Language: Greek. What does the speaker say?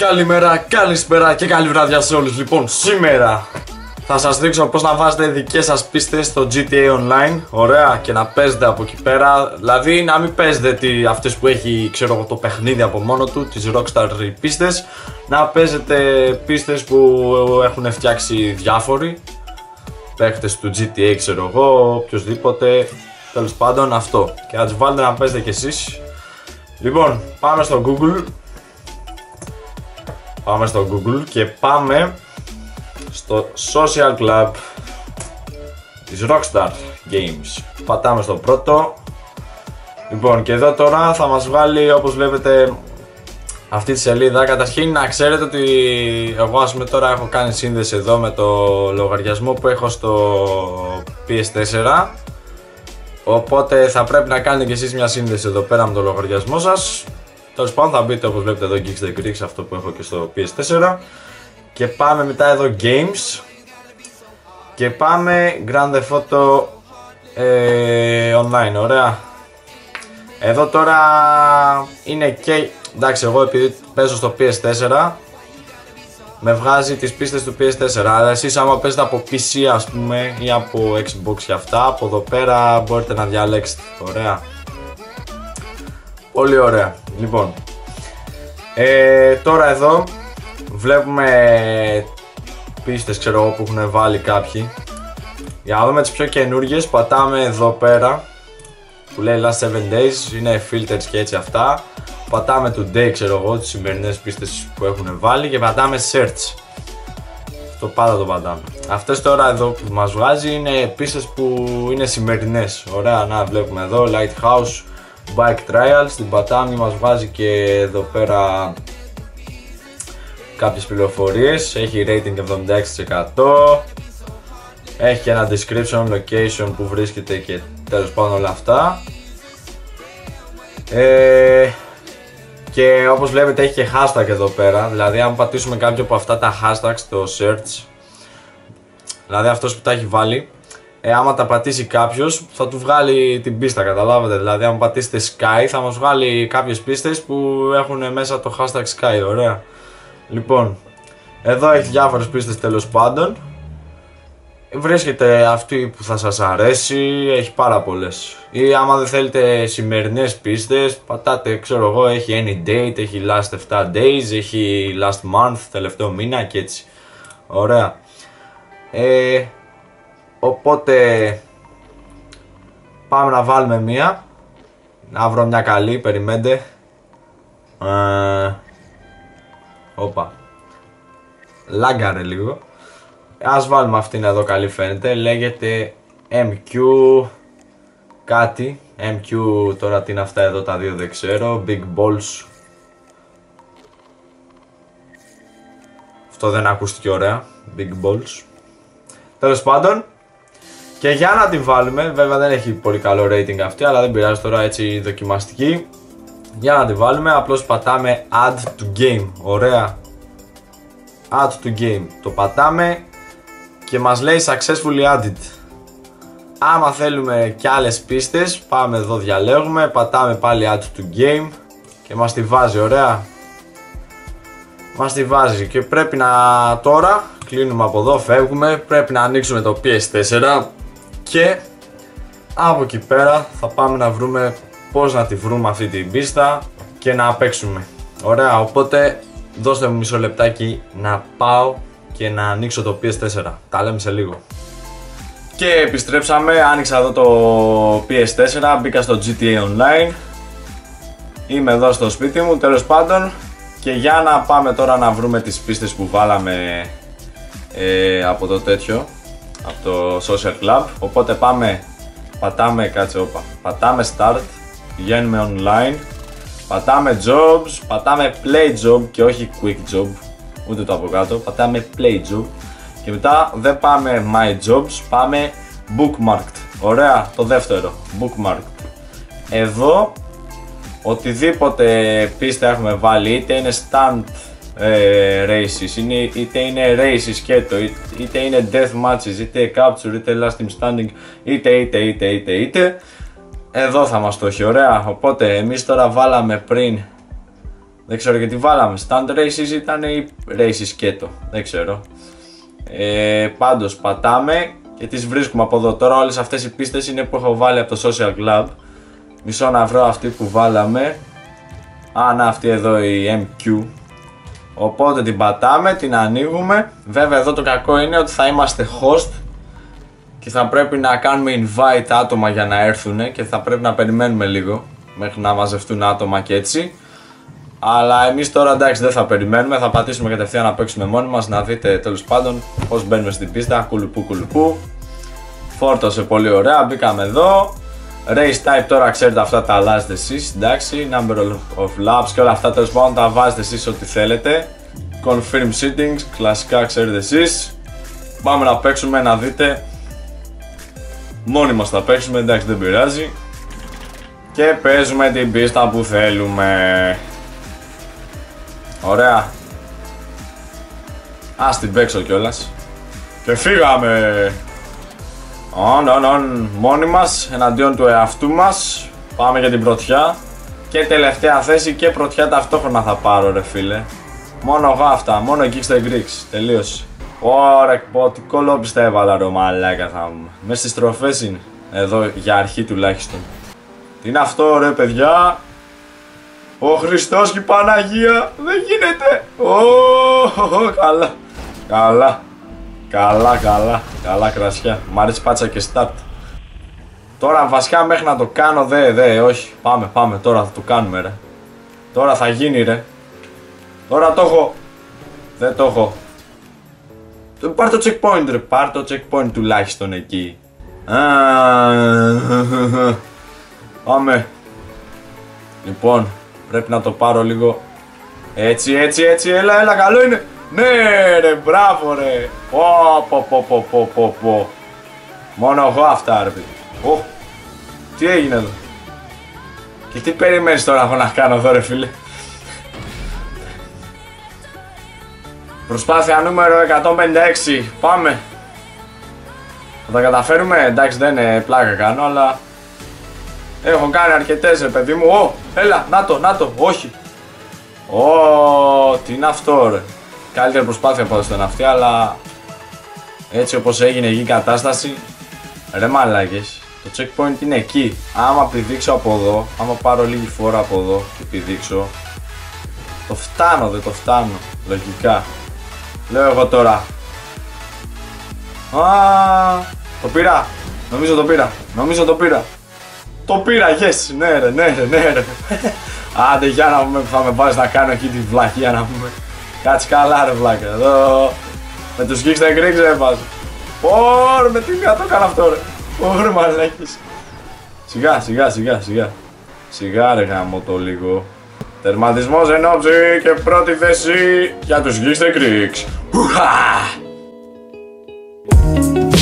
Καλημέρα, καλησπέρα και καλή βράδια σε όλους. Λοιπόν, σήμερα θα σας δείξω πώς να βάζετε δικές σας πίστες στο GTA Online. Ωραία, και να παίζετε από εκεί πέρα. Δηλαδή να μην παίζετε αυτές που έχει, ξέρω εγώ, το παιχνίδι από μόνο του, τις Rockstar πίστες. Να παίζετε πίστες που έχουν φτιάξει διάφοροι παίχτες του GTA, ξέρω εγώ, οποιοσδήποτε. Τέλος πάντων αυτό. Και να τις βάλετε να παίζετε κι εσείς. Λοιπόν, πάμε στο Google. Πάμε στο Google και πάμε στο Social Club της Rockstar Games. Πατάμε στο πρώτο. Λοιπόν, και εδώ τώρα θα μας βγάλει, όπως βλέπετε, αυτή τη σελίδα. Καταρχήν να ξέρετε ότι εγώ, ας πούμε, τώρα έχω κάνει σύνδεση εδώ με το λογαριασμό που έχω στο PS4. Οπότε θα πρέπει να κάνετε κι εσείς μια σύνδεση εδώ πέρα με το λογαριασμό σας. Τέλος πάντων θα μπείτε, όπως βλέπετε εδώ, Geeks the Greeks, αυτό που έχω και στο PS4. Και πάμε μετά εδώ Games. Και πάμε Grand Theft Auto Online, ωραία. Εδώ τώρα είναι και, εντάξει, εγώ επειδή παίζω στο PS4 με βγάζει τις πίστες του PS4. Αλλά εσείς άμα παίζετε από PC, ας πούμε, ή από Xbox και αυτά, από εδώ πέρα μπορείτε να διαλέξετε, ωραία. Πολύ ωραία. Λοιπόν, τώρα εδώ βλέπουμε πίστες, ξέρω εγώ, που έχουν βάλει κάποιοι. Για να δούμε τις πιο καινούργιες, πατάμε εδώ πέρα που λέει Last 7 Days, είναι filters και έτσι αυτά. Πατάμε today, ξέρω εγώ, τις σημερινές πίστες που έχουν βάλει και πατάμε search. Αυτό πάντα το πατάμε. Αυτές τώρα εδώ που μας βγάζει είναι πίστες που είναι σημερινές. Ωραία, να βλέπουμε εδώ Lighthouse Bike Trials, την πατάμε, μας βγάζει και εδώ πέρα κάποιες πληροφορίες. Έχει rating 76%. Έχει και ένα description, location που βρίσκεται και τέλος πάντων όλα αυτά. Και όπως βλέπετε έχει και hashtag εδώ πέρα. Δηλαδή αν πατήσουμε κάποιο από αυτά τα hashtags στο search, δηλαδή αυτός που τα έχει βάλει, άμα τα πατήσει κάποιος θα του βγάλει την πίστα, καταλάβετε. Δηλαδή αν πατήσετε Sky θα μας βγάλει κάποιες πίστες που έχουν μέσα το hashtag Sky, ωραία. Λοιπόν, εδώ έχει διάφορες πίστες τέλος πάντων. Βρίσκεται αυτή που θα σας αρέσει, έχει πάρα πολλές. Ή άμα δεν θέλετε σημερινές πίστες, πατάτε, ξέρω εγώ, έχει any date, έχει last 7 days, έχει last month, τελευταίο μήνα και έτσι. Ωραία. Οπότε πάμε να βάλουμε μία. Να βρω μια καλή, περιμένετε. Όπα. Λάγκαρε λίγο. Ας βάλουμε αυτήν εδώ, καλή φαίνεται. Λέγεται MQ κάτι. MQ τώρα τι είναι αυτά εδώ τα δύο δεν ξέρω. Big Balls. Αυτό δεν ακούστηκε ωραία. Big Balls. Τέλος πάντων. Και για να την βάλουμε, βέβαια δεν έχει πολύ καλό rating αυτή, αλλά δεν πειράζει, τώρα έτσι δοκιμαστική. Για να την βάλουμε απλώς πατάμε Add to Game, ωραία. Add to Game, το πατάμε και μας λέει Successfully Added. Άμα θέλουμε και άλλες πίστες, πάμε εδώ, διαλέγουμε, πατάμε πάλι Add to Game και μας τη βάζει, ωραία. Μας τη βάζει και πρέπει να, τώρα κλείνουμε από εδώ, φεύγουμε, πρέπει να ανοίξουμε το PS4 και από εκεί πέρα θα πάμε να βρούμε πώς να τη βρούμε αυτή την πίστα και να παίξουμε. Ωραία, οπότε δώστε μου μισό λεπτάκι να πάω και να ανοίξω το PS4. Τα λέμε σε λίγο. Και επιστρέψαμε, άνοιξα εδώ το PS4, μπήκα στο GTA Online. Είμαι εδώ στο σπίτι μου, τέλος πάντων. Και για να πάμε τώρα να βρούμε τις πίστες που βάλαμε από το τέτοιο, από το Social Club. Οπότε πάμε, πατάμε, κάτσε, όπα, πατάμε Start, πηγαίνουμε Online, πατάμε Jobs, πατάμε Play Job και όχι Quick Job, ούτε το από κάτω, πατάμε Play Job και μετά δεν πάμε My Jobs, πάμε Bookmarked, ωραία, το δεύτερο, Bookmarked. Εδώ οτιδήποτε πίστα έχουμε βάλει, είτε είναι Stunt races, είτε είναι races σκέτο, είτε είναι death matches, είτε capture, είτε last team standing, είτε εδώ θα μας το έχει, ωραία. Οπότε εμείς τώρα βάλαμε πριν Δεν ξέρω γιατί βάλαμε. Stand races ήταν ή races σκέτο. Δεν ξέρω. Πάντως πατάμε και τις βρίσκουμε από εδώ. Τώρα όλες αυτές οι πίστες είναι που έχω βάλει από το Social Club. Μισό να βρω αυτή που βάλαμε. Να αυτή εδώ η MQ. Οπότε την πατάμε, την ανοίγουμε. Βέβαια εδώ το κακό είναι ότι θα είμαστε host και θα πρέπει να κάνουμε invite άτομα για να έρθουν και θα πρέπει να περιμένουμε λίγο μέχρι να μαζευτούν άτομα και έτσι. Αλλά εμείς τώρα εντάξει δεν θα περιμένουμε, θα πατήσουμε κατευθείαν να παίξουμε μόνοι μας, να δείτε τέλος πάντων πώς μπαίνουμε στην πίστα, κουλουπού κουλουπού. Φόρτωσε πολύ ωραία, μπήκαμε εδώ. Race type τώρα ξέρετε αυτά τα αλλάζετε εσείς, εντάξει, number of laps και όλα αυτά τέλος πάντων τα βάζετε εσείς ό,τι θέλετε. Confirm settings, κλασικά ξέρετε εσείς. Πάμε να παίξουμε να δείτε. Μόνοι μας θα παίξουμε, εντάξει δεν πειράζει. Και παίζουμε την πίστα που θέλουμε. Ωραία. Ας την παίξω κιόλας. Και φύγαμε. Μόνοι μας, εναντίον του εαυτού μας. Πάμε για την πρωτιά. Και τελευταία θέση και πρωτιά ταυτόχρονα θα πάρω ρε φίλε. Μόνο εγώ αυτά, μόνο εκεί στα Greeks. Τελείωσε. Ωραία, τι κολόπιστα έβαλα ρε μαλάκα θα μου. Μες στις τροφές είναι. Εδώ για αρχή τουλάχιστον. Τι είναι αυτό ρε παιδιά. Ο Χριστός και η Παναγία. Δεν γίνεται. Καλά κρασιά. Μ' αρέσει πάτσα και start. Τώρα βασικά μέχρι να το κάνω όχι. Πάμε τώρα θα το κάνουμε ρε. Τώρα θα γίνει ρε. Τώρα το έχω. Δεν το έχω. Πάρ' το checkpoint ρε. Πάρ' το checkpoint τουλάχιστον εκεί. Πάμε. Λοιπόν, πρέπει να το πάρω λίγο. Έτσι, έλα, καλό είναι. Ναι ρε, μπράβο ρε. Πω. Μόνο εγώ αυτά ρε παιδί. Τι έγινε εδώ. Και τι περιμένεις τώρα εγώ να κάνω εδώ ρε φίλε. Προσπάθεια νούμερο 156. Πάμε. Θα τα καταφέρουμε. Εντάξει δεν είναι πλάκα κάνω αλλά έχω κάνει αρκετές ρε παιδί μου. Έλα, να το, όχι. Τι είναι αυτό ρε. Καλύτερη προσπάθεια από όσο ήταν αυτή αλλά έτσι όπως έγινε εκεί η κατάσταση. Ρε μαλάκες. Το checkpoint είναι εκεί. Άμα πηδήξω από εδώ, άμα πάρω λίγη φορά από εδώ και πηδήξω, το φτάνω, δεν το φτάνω. Λογικά. Λέω εγώ τώρα. Το πήρα. Νομίζω το πήρα. Το πήρα, yes. Ναι ρε. Άντε για να πούμε που θα με βάζεις να κάνω εκεί τη βλακία να πούμε. Κάτσε καλά ρε βλάκα. Εδώ με τους Geeks the Greeks έβαζω. Με τι μία το έκανα αυτό ρε. Μαλάκες. Σιγά ρε γάμο το λίγο. Τερματισμός εν όψη και πρώτη θέση για τους Geeks the Greeks.